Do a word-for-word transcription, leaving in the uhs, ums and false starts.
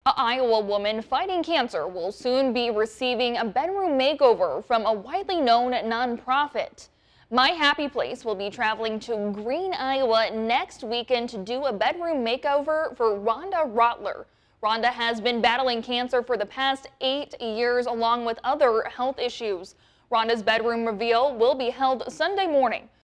An Iowa woman fighting cancer will soon be receiving a bedroom makeover from a widely known nonprofit. My Happy Place will be traveling to Green, Iowa next weekend to do a bedroom makeover for Rhonda Rottler. Rhonda has been battling cancer for the past eight years along with other health issues. Rhonda's bedroom reveal will be held Sunday morning.